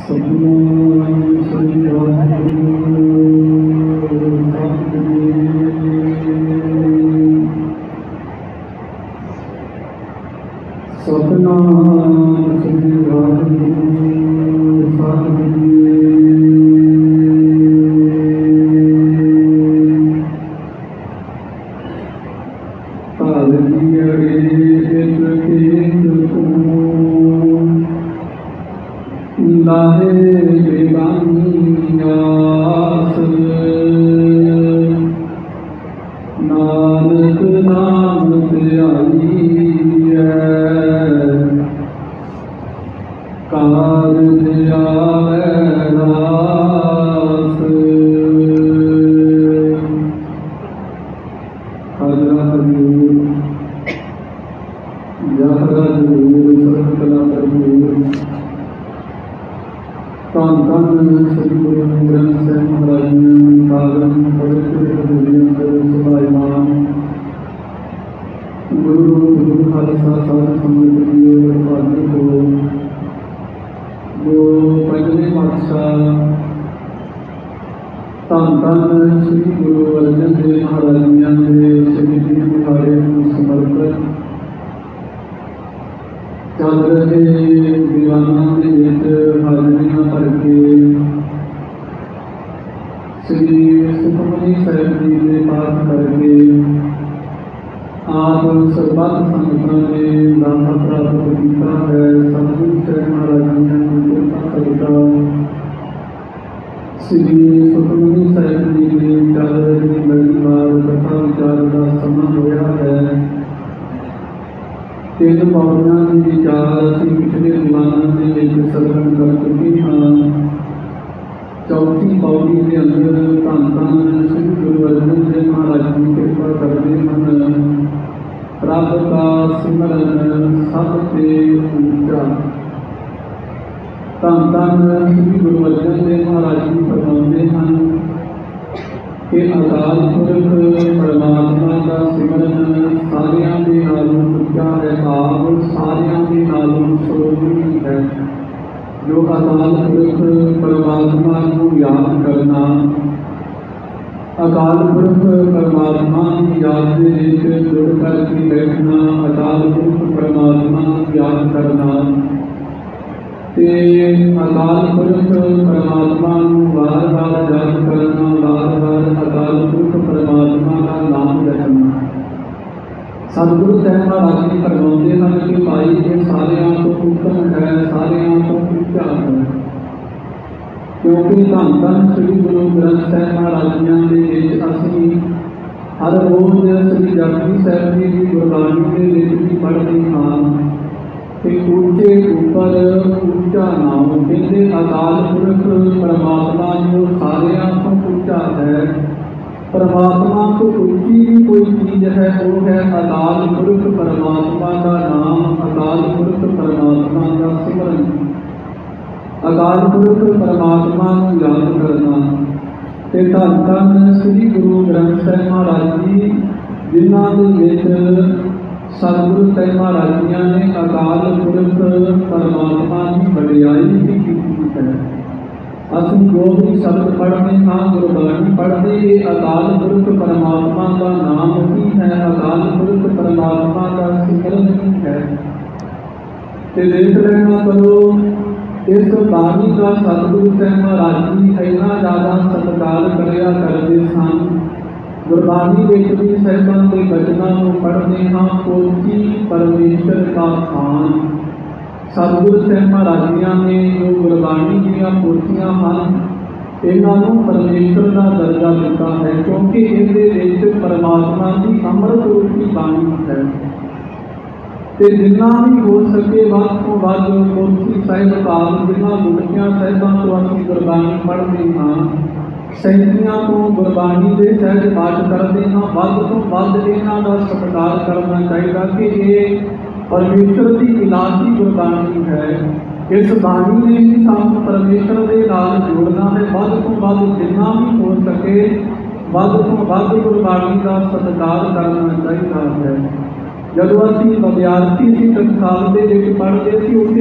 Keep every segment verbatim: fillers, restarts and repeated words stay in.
जदों असीं विद्यार्थी सी टकसाल दे विच पढ़दे सी उत्थे ते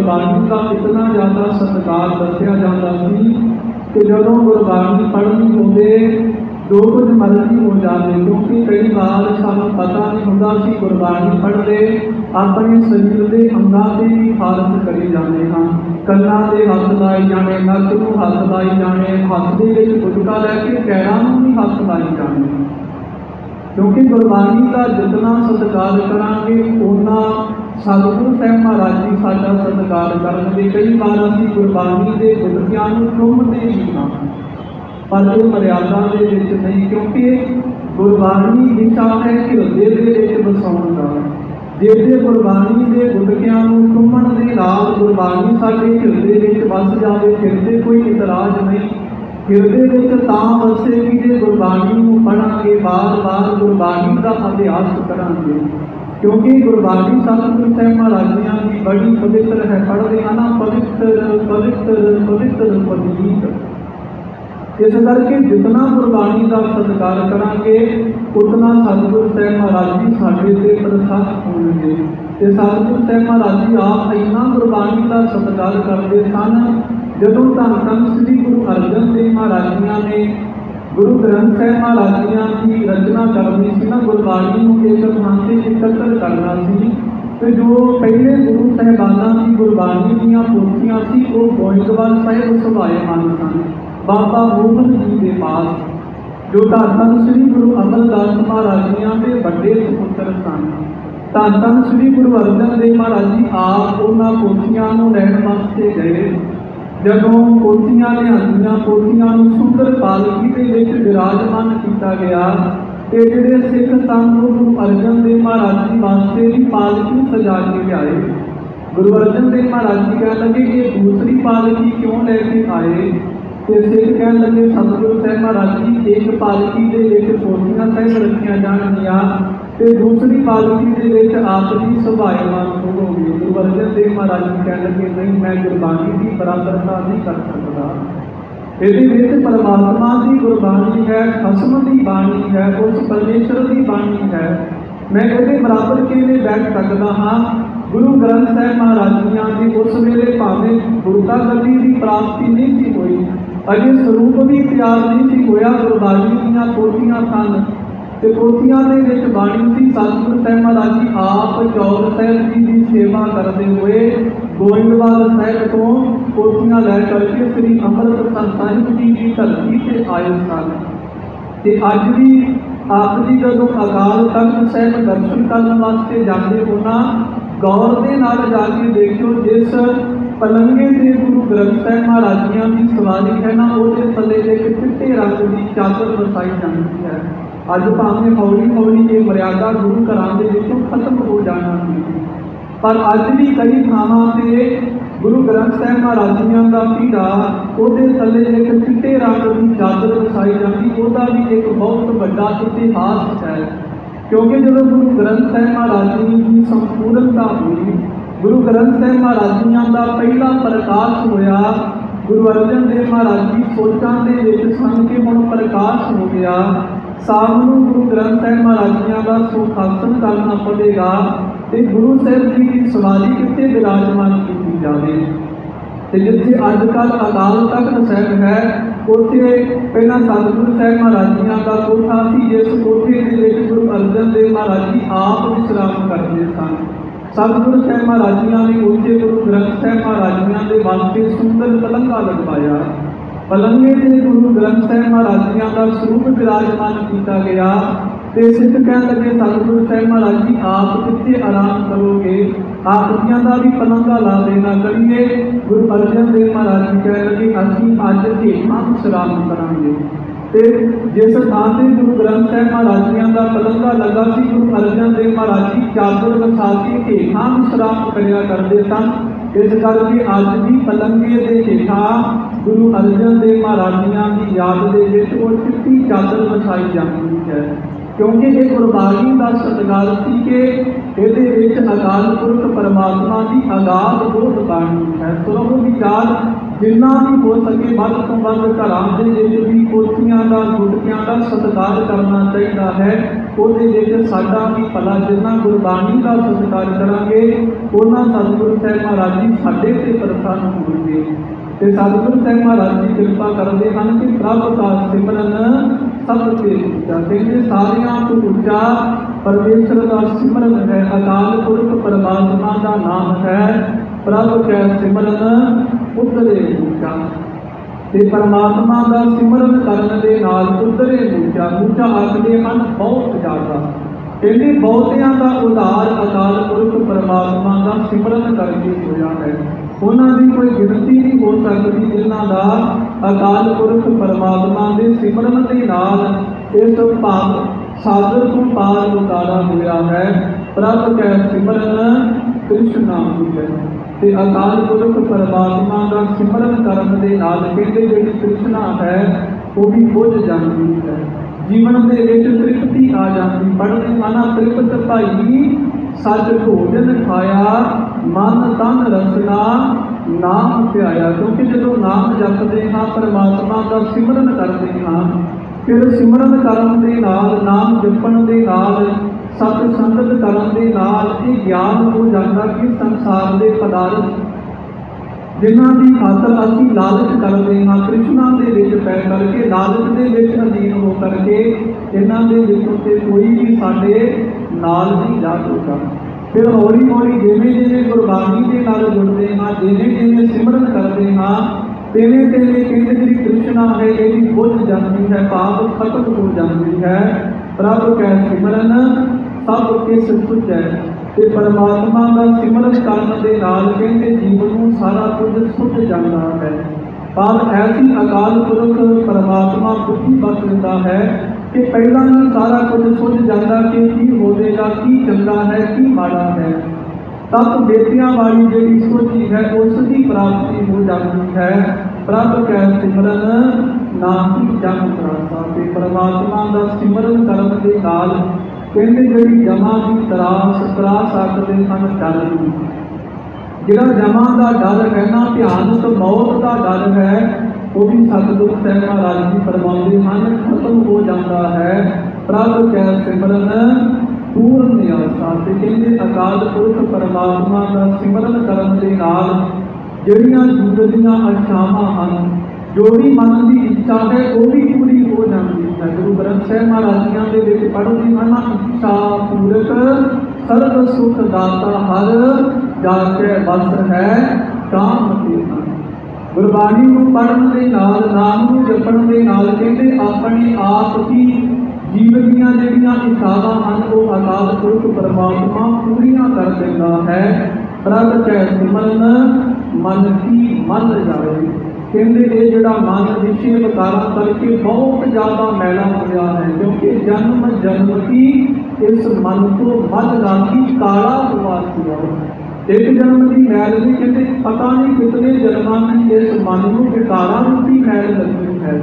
गुरबाणी का इतना ज़्यादा सत्कार दसिया जाता सी कि जदों गुरबाणी पढ़नी होवे जो कुछ मर्जी हो जाए, क्योंकि कई बार सानू पता नहीं होंदा सी गुरबाणी पढ़ते अपने शरीर के अंगां ते भी फारस करी जाते हैं। कन्नां दे हथ लाई जाने, नक नूं हथ लाई जाने, हथ दे विच गुटका लैके पैरां नूं भी हथ लाई जाने, क्योंकि गुरबाणी का जितना सत्कार करांगे उन्ना सतगुरु साहब महाराज जी साडा सत्कार करनगे। कई बार असीं गुरबाणी के गुटकियां नूं चुम्मदे ही हां, पर ये मर्यादा दे विच नहीं, क्योंकि गुरबाणी दिशा है हिरदे दे विच वसाउण दा। जे जे गुरबाणी के गुटकियां नूं चुम्मण दे नाल गुरबाणी साडे हिरदे विच वस जावे, फिर ते कोई इतराज नहीं। हिरदे विच तां वसेगी जे गुरबाणी नूं पढ़ांगे, बार बार गुरबाणी का अभ्यास करांगे, क्योंकि गुरबाणी सतगुरु साहब महाराज की बड़ी पवित्र है। पढ़ते हैं ना, पवित्र पवित्र पवित्र पवित्र। इस करके जितना गुरबाणी का सत्कार करांगे उतना सतगुरु साहब महाराज जी साडे ते प्रसन्न होणगे। ते सतगुरु साहब महाराज जी आप इन्ना गुरबाणी का सत्कार करते सन, जदों धन धन श्री गुरु अर्जन देव महाराज जी ने गुरु ग्रंथ साहब महाराज जी की रचना करनी सी ना, गुरबाणी को एक थां से एकत्र करना सी, तो जो पहले गुरु साहिबाना की गुरबाणी दीयां पोथियां सी वो गोइंदवाल साहिब सुभाएमान सन, बाबा मोहन जी के पास, जो धन धन श्री गुरु अमरदास महाराज जी के बड़े सुपुत्र सन। धन धन श्री गुरु अर्जन देव महाराज जी आप उन्हां पोथियां नूं लैण वास्ते गए। जदों पोथियां लिआंदियां, पोथियां नूं सुंदर पालकी दे विच विराजमान किया गया, ते जिहड़े सिख सन गुरु अर्जन देव महाराज जी वास्ते भी पालकी सजा के लिआए। गुरु अर्जन देव महाराज जी कह लगे ये दूसरी पालकी क्यों लैके आए, तो सिख कह लगे सतगुरु साहब महाराज जी एक पालकी दे विच पोथियां साहिब रखियां जाणगियां ते दूसरी पालकी दे विच आप जी सुभाएमान होवोगे। गुरु अर्जन देव महाराज जी कह लगे नहीं, मैं गुरबाणी की बराबरता नहीं कर सकता, ਇਹਦੇ ਵਿੱਚ परमात्मा की गुरबाणी है, खसम की बाणी है, उस परमेश्वर की बाणी है, मैं ਇਹਦੇ बराबर किवें बैठ सकता हाँ। गुरु ग्रंथ साहब महाराज जी की उस वेले भावें गुरता गति की प्राप्ति नहीं सी हुई, अजे स्वरूप भी तैयार नहीं सी होया, गुरबाणी दीयां पोथियां सन ते पोथियां दे विच बाणी सी। सतगुरु साहब महाराज जी आप चौर साहब जी की सेवा करते हुए गोइंदवाल साहब तो पोथियां लै करके श्री अमृतसर साहिब जी की धरती से आए सन। ते अज भी आप जी जदों अकाल तख्त साहब दर्शन करने वास्ते जाते हो ना, गौर के नाल जाके देखो, जिस पलंगे से गुरु ग्रंथ साहब महाराज जी की सवारी है ना, उसके थले एक चिट्टे रंग की चादर वसाई जाती है। अज भावें हौली हौली ये मर्यादा गुरु घरां दे विचों खत्म हो जाना सी, पर अज भी कई थावां ते गुरु ग्रंथ साहब महाराज जी का पीढ़ा उसके थले एक चिट्टे रंग की चादर वसाई जाती, उसका भी एक बहुत बड़ा इतिहास है। क्योंकि जब गुरु ग्रंथ साहब महाराज जी की संपूर्णता हुई, गुरु ग्रंथ साहब महाराज जी का पहला प्रकाश होया, गुरु अर्जन देव महाराज जी सोचां दे विच सन के हुण प्रकाश हो गया, सामू गुरु ग्रंथ साहब महाराज जी का सुखासन करना पड़ेगा, तो गुरु साहब जी की सवारी कितने विराजमान की जाए। तो जिथे अजकल अकाल तख्त साहब है, उत्थे पहला सतगुरु साहब महाराज जी का कोठा सी, जिस कोठे के विच गुरु अर्जन देव महाराज जी आप विश्राम करते सन। सतगुरु साहब महाराज जी ने उत्थे गुरु ग्रंथ साहब महाराज जी के वास्ते सुंदर पलंगा लगवाया। पलंगे से गुरु ग्रंथ साहब महाराज जी का स्वरूप विराजमान किया गया। तो सिख कह लगे सतगुरु साहब महाराज जी आप कितने आराम करोगे, आप का भी पलंगा ला देना करिए। गुरु अर्जन देव महाराज जी कह लगे असीं अज हेठां विश्राम करांगे। तो जिस थां से गुरु ग्रंथ साहब महाराज जी का पलंगा लगा सी, गुरु अर्जन देव महाराज जी चादर वसा के हेठां विश्राम करिया करते सन। इस करके अज भी पलंगे के हेठां गुरु अर्जन देव महाराज जी की याद के चिट्टी चादर वसाई जाती है, क्योंकि ये गुरबाणी का सत्कार सी कि ये अकाल पुरख परमात्मा की अगाध बोध बाणी है। सुनो विचार जिन्ना भी हो सके वध तो वध घरां दे विच भी कोठियां दा गुटकियां दा सत्कार करना चाहिए है। ਉਹਦੇ ਵਿੱਚ साडा भी भला जिन्ना गुरबाणी का सत्कार करांगे उन्ना सतगुरु साहिब महाराज जी साडे ते प्रसन्न होणगे। ते सतगुरु साहिब महाराज जी किरपा करते हैं कि प्रभ का सिमरन सब ते उच्चा, कहते सारियां तो उच्चा परमेश्वर का सिमरन है। अकाल पुरख परमात्मा का नाम है, प्रभ कै सिमरन उतरे ऊंचा। ते परमात्मा का सिमरन करने दे नाल उतरे ऊंचा। ऊंचा आखदे हन बहुत ज़्यादा, कहते बहुतियां का उधार अकाल पुरख परमात्मा का सिमरन करके होया है। उन्होंने की कोई गिनती नहीं हो सकती जिन्हों का अकाल पुरख परमात्मा के सिमरन के नाल इस भाग सागर को पार उतारा होया है। प्रभ कै सिमरन कृष्ण नाम है। ते अकाल पुरख परमात्मा का सिमरन करने के नाल कहते जी तृष्णा है वो भी बुझ जाती है, जीवन के तृप्ति आ जाती। पढ़ने माना तृप्त भाई सच भोजन खाया, मन तन रसना नाम ध्याया। क्योंकि जो नाम जपते हाँ परमात्मा का सिमरन करते हाँ, फिर सिमरन करन दे नाल नाम जपण दे नाल सत संगत करन दे नाल ये ज्ञान हो जाता कि संसार के पदार्थ जिन्हां की खातर असीं लालच करते हाँ, कृष्णा दे विच पै करके लालच दे विच अधीन हो करके इन्हां दे विचों ते कोई भी साडे नाल नहीं जा सकता। फिर हौली हौली जिवें जिवें गुरबाणी के नाल जुड़ते हाँ, जिवें जिवें सिमरन करते हाँ, तेवें तेवें कहते जी तृष्णा है ये भी बुझ जाती है, पाप खत्म हो जाती है। प्रभ कै सिमरन सब किस सुझै। ते परमात्मा का सिमरन करने के नाल कहते जीवन में सारा कुछ सुझ जाता है। पर ऐसी अकाल पुरख परमात्मा बुद्धि बख्श देता है कि पहला ही सारा कुछ सुझ जाता कि की होगा, की चंगा है, की माड़ा है। तब बेटियां वाली जी सोची है उसकी प्राप्ति हो जाती है। प्रभ कै सिमरन नाम की जन त्रासा। ते परमात्मा का सिमरन करने के नाल कहते जी जमा की तरास तरा सकते सन डर की, जिहड़ा जमा का डर है ना भयानक मौत का डर है वो भी सतगुरु साहिब महाराज जी फरमाते हैं खत्म हो जाता है। प्रभ कै सिमरन पूर्ण न्यासा। ते कहते अकाल पुरख परमात्मा का सिमरन करने के नाल जिहड़ियां जीवन दीयां आशावां हन, जो भी मन की इच्छा है वो भी पूरी हो जाती है। गुरु ग्रंथ साहिब महाराज जी के पढ़ते हैं इच्छा पूरक सर्व सुख दाता हर जाके बस है काम के। गुरबाणी को पढ़ने के नाल नाम को जपण के नाल कहते अपने आप की जीवन दीयां जिहड़ियां इच्छावां हन वो अकाल पुरख परमात्मा पूरियां कर देता है। प्रभ कै सिमरन मन की मन जाए। कहते ये जोड़ा मन विषय विकारा करके बहुत ज़्यादा मैला हो गया है, क्योंकि जन्म जन्म की इस मन को मल लागी काला हुआ सिया। एक जन्म की मैल भी कहते पता नहीं कितने जन्मों की इस मन को विकारा रूपी मैल लगी है।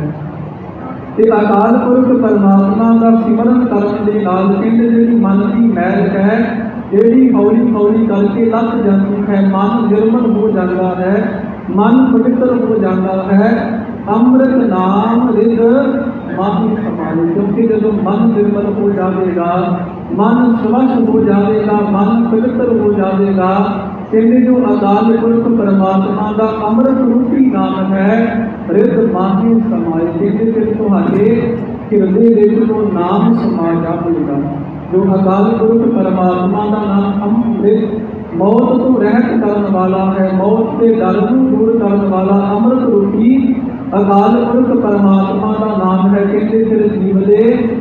ते अकाल पुरख परमात्मा का सिमरन करने के नाल कहते जी मन की मैल है यही हौली हौली करके लग जाती है। मन निर्मल हो जाता है, मन पवित्र हो जाता है। अमृत नाम रिद माही समाए। क्योंकि जब मन निर्मल हो जाएगा, मन स्वच्छ हो जाएगा, मन पवित्र हो जाएगा, कहते जो अकाल पुरख परमात्मा का अमृत रूपी नाम है रिद माही समाए। कहते फिर तुहाडे हिरदे विच वो नाम समा जाएगा। जो अकाल पुरख परमात्मा का नाम अमृत मौत तो रहत करने वाला है, मौत के डर को दूर करने वाला अमृत रूपी अकाल पुरख परमात्मा का नाम है। कहते फिर जीव दे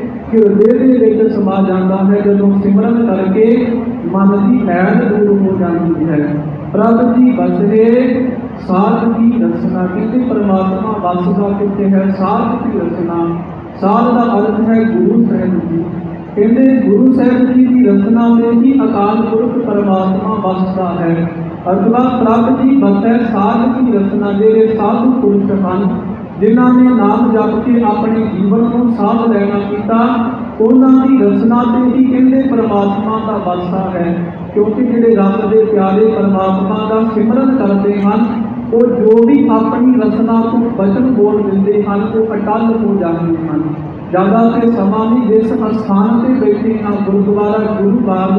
हिरदे के समा जाता है। जब सिमरन करके मन की मैल दूर हो जाती है। प्रभ जी बसरे साध की रचना। कहते परमात्मा बसदा कितने है, साध की रचना। साध का अर्थ है गुरु साहिब जी। कहते गुरु साहिब जी की रचना में ही अकाल पुरख परमात्मा बसता है। अथवा प्रभ जी बसै साध की रचना। जेड़े साधु पुरुष हैं जिन्होंने नाम जप के अपने जीवन को साध लेना किया, उन्होंने की रचना से ही कहते परमात्मा का बसता है। क्योंकि जेड़े रब के प्यारे परमात्मा का सिमरन करते हैं वो जो भी अपनी रचना को वचन बोल देते हैं वो अटल हो जाते हैं। ज़्यादा से समा भी जिस स्थान से बैठे हाँ गुरुद्वारा गुरु बाग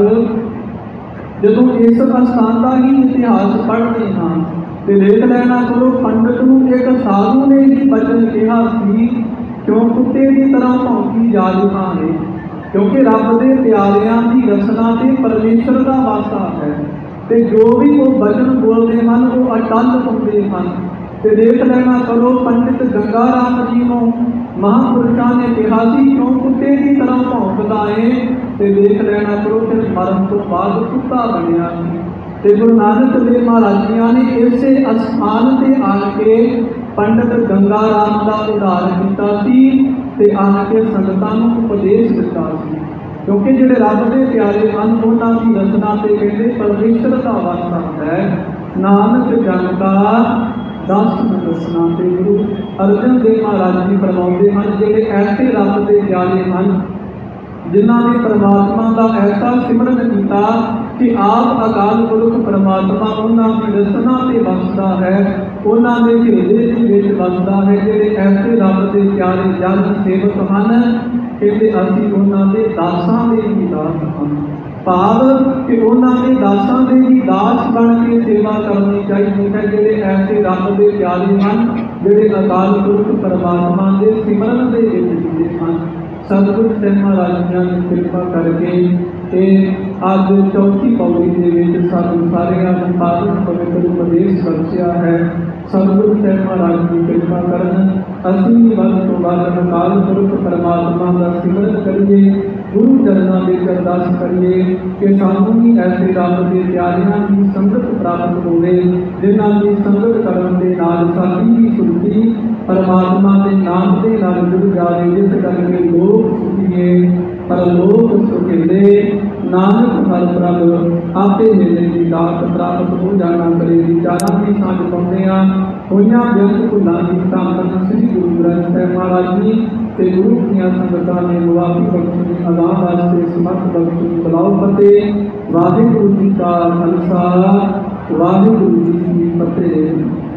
जो इस स्थान का ही इतिहास पढ़ते हाँ तो देख लेना करो पंडित को एक साधु ने ही वचन कहा सी क्यों कुत्ते की तरह भौंकी जा रहा है क्योंकि रब के प्यारियां की रचना से परमेश्वर का वासा है तो जो भी वो वचन बोलते हैं वो अटल होते हैं। तो देख लेना करो पंडित गंगा राम जी को महापुरुषों ने कहा सी क्यों कुत्ते की तरह भौंकदा है तो देख लेना करो फिर मरण तो बाद कुत्ता बनया। तो गुरु नानक देव महाराज जी ने इस स्थान से आके पंडित गंगा राम का उद्धार किया आके संगतां नूं उपदेश दिता सी क्योंकि जिहड़े रब दे प्यारे हन उन्हां दी रचना ते कहंदे परमेश्वर का वासा है। नानक जन का दस रचना ते गुरु अर्जन देव महाराज जी फरमाउंदे हन जिहड़े ऐसे रब दे प्यारे हन जिन्हां ने परमात्मा का ऐसा सिमरन किया कि आप अकाल पुरख परमात्मा उन्हां दी रचना ते वसदा है उन्हां दे घेरे दे विच वसदा है। जिहड़े ऐसे रब दे प्यारे जन सेवक हन कहते असीं उन्हां दे दासां दे ही दास हन भाव कि उन्हां दे दासां दे ही दास बन के सेवा करनी चाहिए है। जिहड़े ऐसे रब दे प्यारे हन जिहड़े अकाल पुरख परमात्मा दे सिमरन दे विच जुड़े हन। सतगुरु ਸਾਹਿਬ महाराज जी ने कृपा करके अज चौथी पौड़ी के सानू सारियां नूं पावन पवित्र उपदेश बख्शिया है। सतगुरु ਸਾਹਿਬ महाराज जी कृपा करन असीं भी वध तो वध अकाल पुरख परमात्मा का सिमरन करिए गुरु चरणों में अरदास करिए कि सानू भी ऐसे रब के प्यारियां की संगत प्राप्त होवे जिन्हां की संगत करन दे नाल साडी भी सुरती परमात्मा के नाम के नाल जुड़ जाए जिस करके लोग सुखिए पर लोग सुखिंदे नानक हर प्रभ आपे मेले की दात प्राप्त हो जाना करे। विचारा की सांझ पाते होइया व्यक्त भुलां की धन श्री गुरु ग्रंथ साहिब महाराज जी ते गुरु ਦੀਆਂ ਸੰਗਤਾਂ ने मुआफी बख्शनी अदा वास्ते समर्थ बख्शनी बुलाओ फतेह। वाहिगुरु जी का खालसा वाहिगुरु जी की फतेह।